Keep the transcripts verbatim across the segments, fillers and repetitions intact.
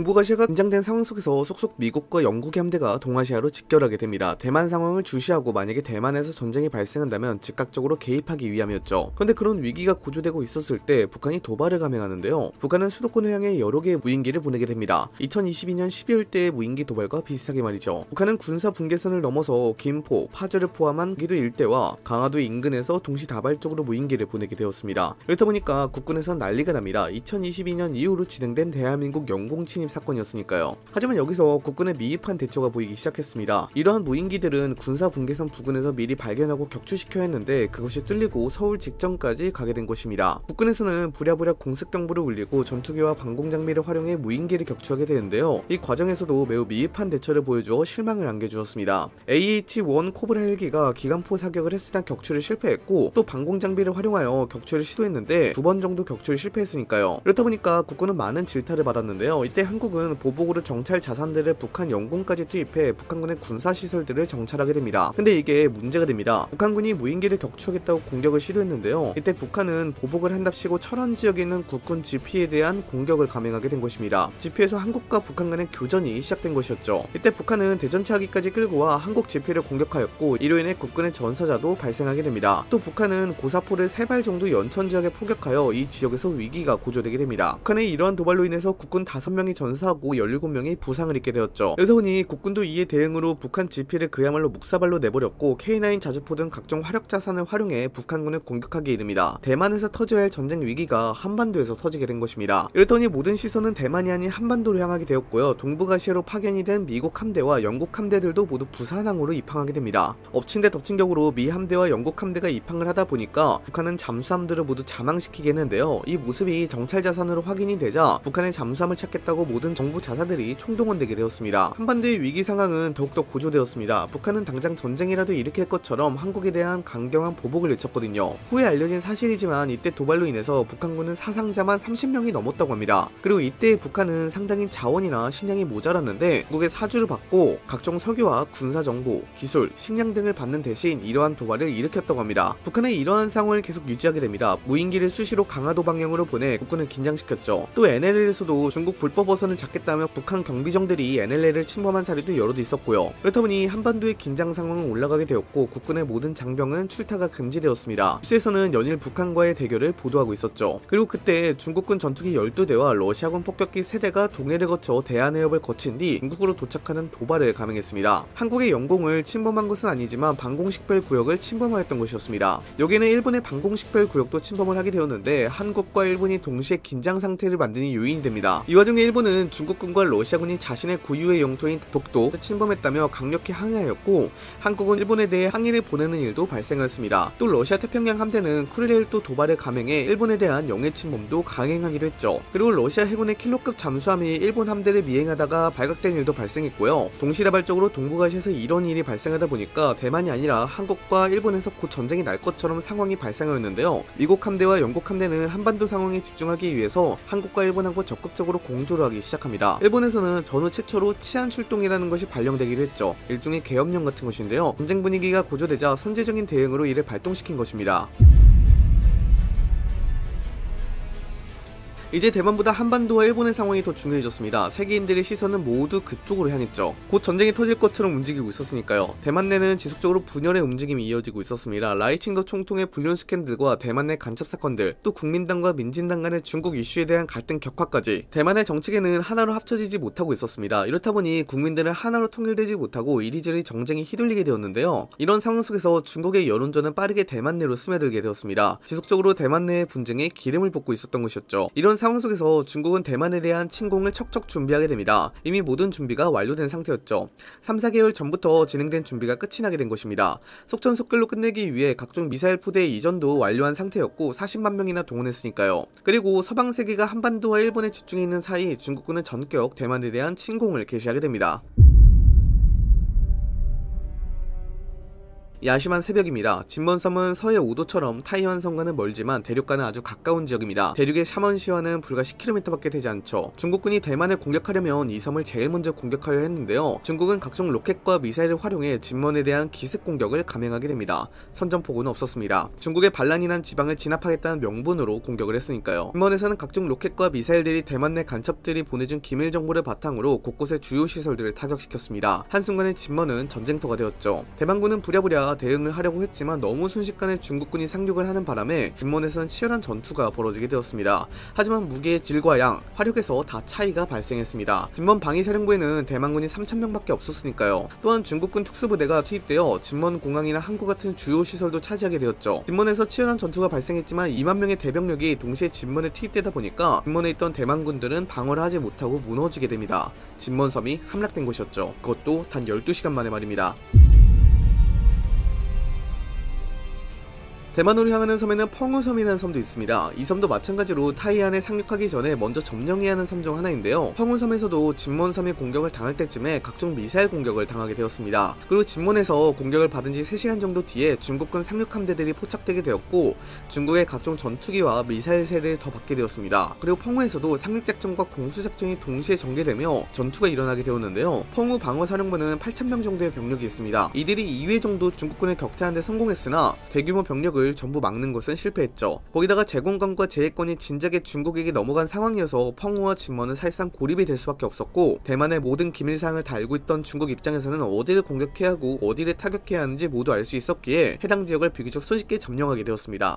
동북아시아가 긴장된 상황 속에서 속속 미국과 영국의 함대가 동아시아로 직결하게 됩니다. 대만 상황을 주시하고 만약에 대만에서 전쟁이 발생한다면 즉각적으로 개입하기 위함이었죠. 그런데 그런 위기가 고조되고 있었을 때 북한이 도발을 감행하는데요. 북한은 수도권을 향해 여러 개의 무인기를 보내게 됩니다. 이천이십이 년 십이월 때의 무인기 도발과 비슷하게 말이죠. 북한은 군사 분계선을 넘어서 김포, 파주를 포함한 기도 일대와 강화도 인근에서 동시다발적으로 무인기를 보내게 되었습니다. 이렇다 보니까 국군에선 난리가 납니다. 이천이십이 년 이후로 진행된 대한민국 영공 침입 사건이었으니까요. 하지만 여기서 국군의 미흡한 대처가 보이기 시작했습니다. 이러한 무인기들은 군사 분계선 부근에서 미리 발견하고 격추시켜야 했는데 그것이 뚫리고 서울 직전까지 가게 된 것입니다. 국군에서는 부랴부랴 공습 경보를 울리고 전투기와 방공 장비를 활용해 무인기를 격추하게 되는데요. 이 과정에서도 매우 미흡한 대처를 보여주어 실망을 안겨주었습니다. 에이에이치 원 코브라 헬기가 기관포 사격을 했으나 격추를 실패했고 또 방공 장비를 활용하여 격추를 시도했는데 두 번 정도 격추를 실패했으니까요. 그렇다 보니까 국군은 많은 질타를 받았는데요. 이때 한국은 보복으로 정찰 자산들을 북한 영공까지 투입해 북한군의 군사시설들을 정찰하게 됩니다. 근데 이게 문제가 됩니다. 북한군이 무인기를 격추하겠다고 공격을 시도했는데요. 이때 북한은 보복을 한답시고 철원 지역에 있는 국군 지피에 대한 공격을 감행하게 된 것입니다. 지피에서 한국과 북한 간의 교전이 시작된 것이었죠. 이때 북한은 대전차기까지 끌고 와 한국 지피를 공격하였고 이로 인해 국군의 전사자도 발생하게 됩니다. 또 북한은 고사포를 세 발 정도 연천 지역에 포격하여 이 지역에서 위기가 고조되게 됩니다. 북한의 이러한 도발로 인해서 국군 다섯 명이 전사하고 열일곱 명이 부상을 입게 되었죠. 그러다 보니 국군도 이에 대응으로 북한 지피를 그야말로 묵사발로 내버렸고 케이 나인 자주포 등 각종 화력 자산을 활용해 북한군을 공격하게 이릅니다. 대만에서 터져야 할 전쟁 위기가 한반도에서 터지게 된 것입니다. 이렇더니 모든 시선은 대만이 아닌 한반도로 향하게 되었고요. 동북아시아로 파견이 된 미국 함대와 영국 함대들도 모두 부산항으로 입항하게 됩니다. 엎친 데 덮친 격으로 미 함대와 영국 함대가 입항을 하다 보니까 북한은 잠수함들을 모두 자망시키게 했는데요. 이 모습이 정찰 자산으로 확인이 되자 북한의 잠수함을 찾겠다고 모든 정부 자사들이 총동원되게 되었습니다. 한반도의 위기 상황은 더욱더 고조되었습니다. 북한은 당장 전쟁이라도 일으킬 것처럼 한국에 대한 강경한 보복을 외쳤거든요. 후에 알려진 사실이지만 이때 도발로 인해서 북한군은 사상자만 삼십 명이 넘었다고 합니다. 그리고 이때 북한은 상당히 자원이나 식량이 모자랐는데 한국의 사주를 받고 각종 석유와 군사정보, 기술, 식량 등을 받는 대신 이러한 도발을 일으켰다고 합니다. 북한은 이러한 상황을 계속 유지하게 됩니다. 무인기를 수시로 강화도 방향으로 보내 국군을 긴장시켰죠. 또 엔엘엘에서도 중국 불법 어선을 잡겠다며 북한 경비정들이 엔엘엘을 침범한 사례도 여럿 있었고요. 그렇다 보니 한반도의 긴장 상황은 올라가게 되었고 국군의 모든 장병은 출타가 금지되었습니다. 뉴스에서는 연일 북한과의 대결을 보도하고 있었죠. 그리고 그때 중국군 전투기 열두 대와 러시아군 폭격기 세 대가 동해를 거쳐 대한해협을 거친 뒤 중국으로 도착하는 도발을 감행했습니다. 한국의 영공을 침범한 것은 아니지만 방공식별 구역을 침범하였던 것이었습니다. 여기에는 일본의 방공식별 구역도 침범을 하게 되었는데 한국과 일본이 동시에 긴장 상태를 만드는 요인이 됩니다. 이 와중에 일본은 중국군과 러시아군이 자신의 고유의 영토인 독도 침범했다며 강력히 항의하였고 한국은 일본에 대해 항의를 보내는 일도 발생하였습니다. 또 러시아 태평양 함대는 쿠릴레일도 도발을 감행해 일본에 대한 영해 침범도 강행하기도 했죠. 그리고 러시아 해군의 킬로급 잠수함이 일본 함대를 미행하다가 발각된 일도 발생했고요. 동시다발적으로 동북아시아에서 이런 일이 발생하다 보니까 대만이 아니라 한국과 일본에서 곧 전쟁이 날 것처럼 상황이 발생하였는데요. 미국 함대와 영국 함대는 한반도 상황에 집중하기 위해서 한국과 일본하고 적극적으로 공조를 하기 시작합니다. 일본에서는 전후 최초로 치안 출동이라는 것이 발령되기도 했죠. 일종의 계엄령 같은 것인데요. 전쟁 분위기가 고조되자 선제적인 대응으로 이를 발동시킨 것입니다. 이제 대만보다 한반도와 일본의 상황이 더 중요해졌습니다. 세계인들의 시선은 모두 그쪽으로 향했죠. 곧 전쟁이 터질 것처럼 움직이고 있었으니까요. 대만 내는 지속적으로 분열의 움직임이 이어지고 있었습니다. 라이칭더 총통의 불륜 스캔들과 대만 내 간첩 사건들, 또 국민당과 민진당 간의 중국 이슈에 대한 갈등 격화까지 대만의 정치계는 하나로 합쳐지지 못하고 있었습니다. 이렇다 보니 국민들은 하나로 통일되지 못하고 이리저리 정쟁이 휘둘리게 되었는데요. 이런 상황 속에서 중국의 여론전은 빠르게 대만 내로 스며들게 되었습니다. 지속적으로 대만 내의 분쟁에 기름을 붓고 있었던 것이었죠. 이런 상황 속에서 중국은 대만에 대한 침공을 척척 준비하게 됩니다. 이미 모든 준비가 완료된 상태였죠. 삼, 사 개월 전부터 진행된 준비가 끝이 나게 된 것입니다. 속전속결로 끝내기 위해 각종 미사일 포대 이전도 완료한 상태였고 사십만 명이나 동원했으니까요. 그리고 서방 세계가 한반도와 일본에 집중해 있는 사이 중국군은 전격 대만에 대한 침공을 개시하게 됩니다. 야심한 새벽입니다. 진먼섬은 서해 오도처럼 타이완 섬과는 멀지만 대륙과는 아주 가까운 지역입니다. 대륙의 샤먼시와는 불과 십 킬로미터밖에 되지 않죠. 중국군이 대만을 공격하려면 이 섬을 제일 먼저 공격하려 했는데요. 중국은 각종 로켓과 미사일을 활용해 진먼에 대한 기습 공격을 감행하게 됩니다. 선전포고는 없었습니다. 중국의 반란이 난 지방을 진압하겠다는 명분으로 공격을 했으니까요. 진먼에서는 각종 로켓과 미사일들이 대만 내 간첩들이 보내준 기밀 정보를 바탕으로 곳곳의 주요 시설들을 타격시켰습니다. 한순간에 진먼은 전쟁터가 되었죠. 대만군은 부랴부랴 대응을 하려고 했지만 너무 순식간에 중국군이 상륙을 하는 바람에 진먼에서는 치열한 전투가 벌어지게 되었습니다. 하지만 무기의 질과 양, 화력에서 다 차이가 발생했습니다. 진먼 방위사령부에는 대만군이 삼천 명밖에 없었으니까요. 또한 중국군 특수부대가 투입되어 진먼 공항이나 항구 같은 주요 시설도 차지하게 되었죠. 진먼에서 치열한 전투가 발생했지만 이만 명의 대병력이 동시에 진먼에 투입되다 보니까 진먼에 있던 대만군들은 방어를 하지 못하고 무너지게 됩니다. 진먼섬이 함락된 곳이었죠. 그것도 단 열두 시간 만에 말입니다. 대만으로 향하는 섬에는 펑우섬이라는 섬도 있습니다. 이 섬도 마찬가지로 타이안에 상륙하기 전에 먼저 점령해야 하는 섬 중 하나인데요. 펑우섬에서도 진먼섬이 공격을 당할 때쯤에 각종 미사일 공격을 당하게 되었습니다. 그리고 진먼에서 공격을 받은 지 세 시간 정도 뒤에 중국군 상륙함대들이 포착되게 되었고 중국의 각종 전투기와 미사일 세례를 더 받게 되었습니다. 그리고 펑우에서도 상륙작전과 공수작전이 동시에 전개되며 전투가 일어나게 되었는데요. 펑우 방어사령부는 팔천 명 정도의 병력이 있습니다. 이들이 이 회 정도 중국군을 격퇴하는 데 성공했으나 대규모 병력을 전부 막는 것은 실패했죠. 거기다가 제공권과 제해권이 진작에 중국에게 넘어간 상황이어서 펑우와 진먼은 사실상 고립이 될 수밖에 없었고 대만의 모든 기밀사항을 다 알고 있던 중국 입장에서는 어디를 공격해야 하고 어디를 타격해야 하는지 모두 알 수 있었기에 해당 지역을 비교적 손쉽게 점령하게 되었습니다.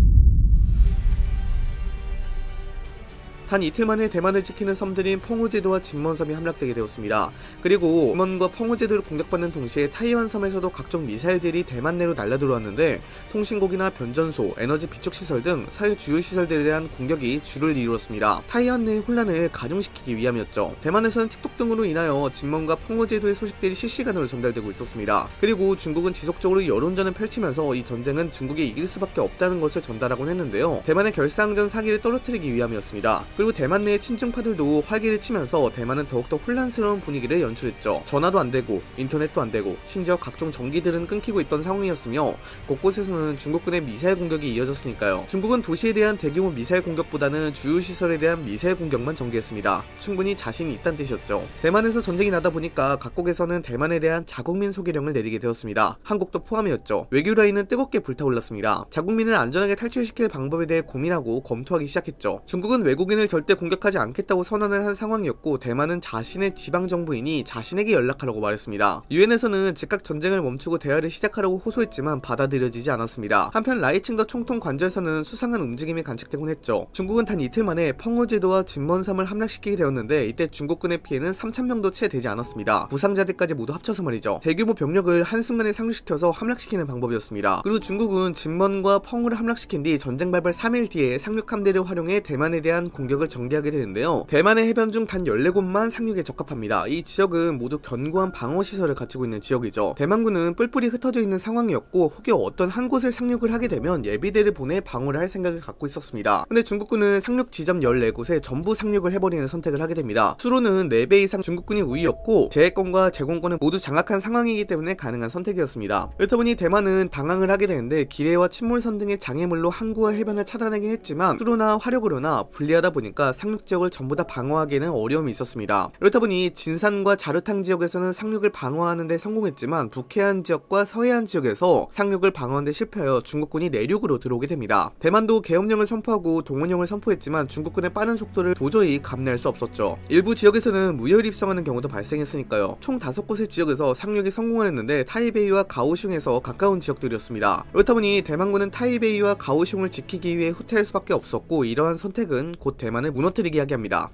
단 이틀 만에 대만을 지키는 섬들인 펑우제도와 진먼섬이 함락되게 되었습니다. 그리고 진먼과 펑우제도를 공격받는 동시에 타이완 섬에서도 각종 미사일들이 대만 내로 날라들어왔는데 통신국이나 변전소, 에너지 비축시설 등 사회 주요 시설들에 대한 공격이 주를 이루었습니다. 타이완 내의 혼란을 가중시키기 위함이었죠. 대만에서는 틱톡 등으로 인하여 진먼과 펑우제도의 소식들이 실시간으로 전달되고 있었습니다. 그리고 중국은 지속적으로 여론전을 펼치면서 이 전쟁은 중국이 이길 수밖에 없다는 것을 전달하곤 했는데요. 대만의 결사항전 사기를 떨어뜨리기 위함이었습니다. 그리고 대만 내의 친중파들도 활기를 치면서 대만은 더욱더 혼란스러운 분위기를 연출했죠. 전화도 안되고 인터넷도 안되고 심지어 각종 전기들은 끊기고 있던 상황이었으며 곳곳에서는 중국군의 미사일 공격이 이어졌으니까요. 중국은 도시에 대한 대규모 미사일 공격보다는 주요 시설에 대한 미사일 공격만 전개했습니다. 충분히 자신이 있다는 뜻이었죠. 대만에서 전쟁이 나다 보니까 각국에서는 대만에 대한 자국민 소개령을 내리게 되었습니다. 한국도 포함이었죠. 외교 라인은 뜨겁게 불타올랐습니다. 자국민을 안전하게 탈출시킬 방법에 대해 고민하고 검토하기 시작했죠. 중국은 외국인을 절대 공격하지 않겠다고 선언을 한 상황이었고 대만은 자신의 지방정부인이 자신에게 연락하라고 말했습니다. 유엔에서는 즉각 전쟁을 멈추고 대화를 시작하라고 호소했지만 받아들여지지 않았습니다. 한편 라이칭더 총통 관저에서는 수상한 움직임이 관측되곤 했죠. 중국은 단 이틀 만에 펑우제도와 진먼섬을 함락시키게 되었는데 이때 중국군의 피해는 삼천 명도 채 되지 않았습니다. 부상자들까지 모두 합쳐서 말이죠. 대규모 병력을 한순간에 상륙시켜서 함락시키는 방법이었습니다. 그리고 중국은 진먼과 펑우를 함락시킨 뒤 전쟁 발발 삼 일 뒤에 상륙함대를 활용해 대만에 대한 공격을 전개하게 되는데요. 대만의 해변 중 단 열네 곳만 상륙에 적합합니다. 이 지역은 모두 견고한 방어시설을 갖추고 있는 지역이죠. 대만군은 뿔뿔이 흩어져 있는 상황이었고 혹여 어떤 한 곳을 상륙을 하게 되면 예비대를 보내 방어를 할 생각을 갖고 있었습니다. 근데 중국군은 상륙 지점 열네 곳에 전부 상륙을 해버리는 선택을 하게 됩니다. 수로는 네 배 이상 중국군이 우위였고 제해권과 제공권은 모두 장악한 상황이기 때문에 가능한 선택이었습니다. 그렇다 보니 대만은 당황을 하게 되는데 기뢰와 침몰선 등의 장애물로 항구와 해변을 차단하긴 했지만 수로나 화력으로나 불리하다 보니까 상륙 지역을 전부 다 방어하기에는 어려움이 있었습니다. 그렇다 보니 진산과 자르탕 지역에서는 상륙을 방어하는 데 성공했지만 북해안 지역과 서해안 지역에서 상륙을 방어하는 데 실패하여 중국군이 내륙으로 들어오게 됩니다. 대만도 계엄령을 선포하고 동원령을 선포했지만 중국군의 빠른 속도를 도저히 감내할 수 없었죠. 일부 지역에서는 무혈 입성하는 경우도 발생했으니까요. 총 다섯 곳의 지역에서 상륙에 성공을 했는데 타이베이와 가오슝에서 가까운 지역들이었습니다. 그렇다 보니 대만군은 타이베이와 가오슝을 지키기 위해 후퇴할 수밖에 없었고 이러한 선택은 곧 대만을 무너뜨리게 하게 합니다.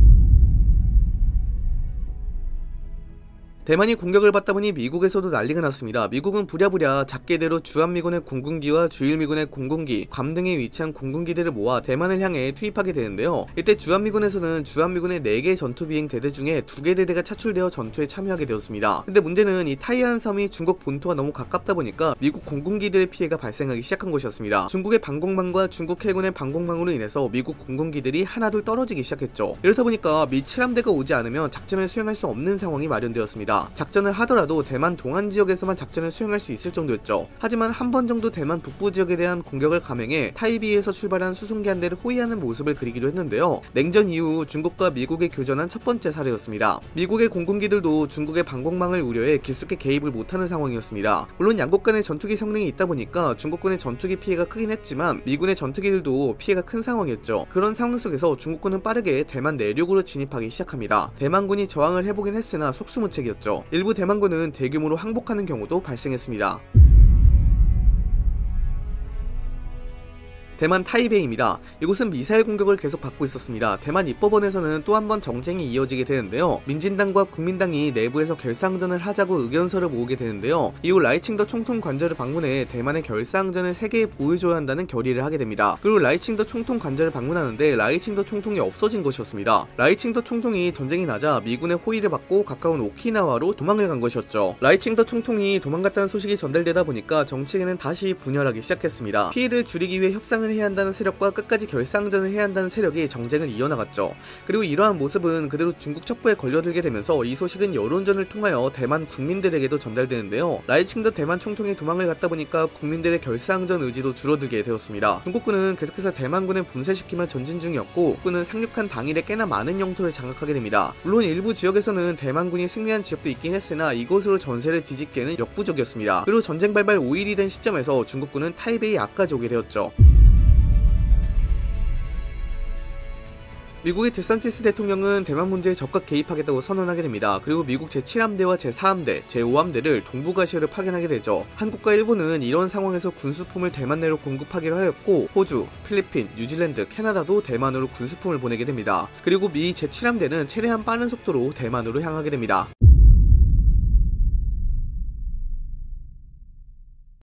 대만이 공격을 받다 보니 미국에서도 난리가 났습니다. 미국은 부랴부랴 작게대로 주한미군의 공군기와 주일미군의 공군기, 괌 등에 위치한 공군기들을 모아 대만을 향해 투입하게 되는데요. 이때 주한미군에서는 주한미군의 네 개 전투비행 대대 중에 두 개 대대가 차출되어 전투에 참여하게 되었습니다. 근데 문제는 이 타이안 섬이 중국 본토와 너무 가깝다 보니까 미국 공군기들의 피해가 발생하기 시작한 것이었습니다. 중국의 방공망과 중국 해군의 방공망으로 인해서 미국 공군기들이 하나둘 떨어지기 시작했죠. 이렇다 보니까 미 칠함대가 오지 않으면 작전을 수행할 수 없는 상황이 마련되었습니다. 있었습니다. 작전을 하더라도 대만 동안 지역에서만 작전을 수행할 수 있을 정도였죠. 하지만 한 번 정도 대만 북부 지역에 대한 공격을 감행해 타이베이에서 출발한 수송기 한 대를 호위하는 모습을 그리기도 했는데요. 냉전 이후 중국과 미국의 교전한 첫 번째 사례였습니다. 미국의 공군기들도 중국의 방공망을 우려해 깊숙이 개입을 못하는 상황이었습니다. 물론 양국 간의 전투기 성능이 있다 보니까 중국군의 전투기 피해가 크긴 했지만 미군의 전투기들도 피해가 큰 상황이었죠. 그런 상황 속에서 중국군은 빠르게 대만 내륙으로 진입하기 시작합니다. 대만군이 저항을 해보긴 했으나 속수무책이었죠. 일부 대만군은 대규모로 항복하는 경우도 발생했습니다. 대만 타이베이입니다. 이곳은 미사일 공격을 계속 받고 있었습니다. 대만 입법원에서는 또 한 번 정쟁이 이어지게 되는데요. 민진당과 국민당이 내부에서 결사항전을 하자고 의견서를 모으게 되는데요. 이후 라이칭더 총통 관저를 방문해 대만의 결사항전을 세계에 보여줘야 한다는 결의를 하게 됩니다. 그리고 라이칭더 총통 관저를 방문하는데 라이칭더 총통이 없어진 것이었습니다. 라이칭더 총통이 전쟁이 나자 미군의 호의를 받고 가까운 오키나와로 도망을 간 것이었죠. 라이칭더 총통이 도망갔다는 소식이 전달되다 보니까 정치계는 다시 분열하기 시작했습니다. 피해를 줄이기 위해 협상을 해야 한다는 세력과 끝까지 결상전을 해야 한다는 세력이 정쟁을 이어나갔죠. 그리고 이러한 모습은 그대로 중국 첩보에 걸려들게 되면서 이 소식은 여론전을 통하여 대만 국민들에게도 전달되는데요. 라이칭더 대만 총통이 도망을 갔다 보니까 국민들의 결상전 의지도 줄어들게 되었습니다. 중국군은 계속해서 대만군을 분쇄시키며 전진 중이었고 국군은 상륙한 당일에 꽤나 많은 영토를 장악하게 됩니다. 물론 일부 지역에서는 대만군이 승리한 지역도 있긴 했으나 이곳으로 전세를 뒤집기에는 역부족이었습니다. 그리고 전쟁 발발 오 일이 된 시점에서 중국군은 타이베이 앞까지 오게 되었죠. 미국의 데산티스 대통령은 대만 문제에 적극 개입하겠다고 선언하게 됩니다. 그리고 미국 제칠 함대와 제사 함대, 제오 함대를 동북아시아로 파견하게 되죠. 한국과 일본은 이런 상황에서 군수품을 대만 내로 공급하기로 하였고 호주, 필리핀, 뉴질랜드, 캐나다도 대만으로 군수품을 보내게 됩니다. 그리고 미 제칠 함대는 최대한 빠른 속도로 대만으로 향하게 됩니다.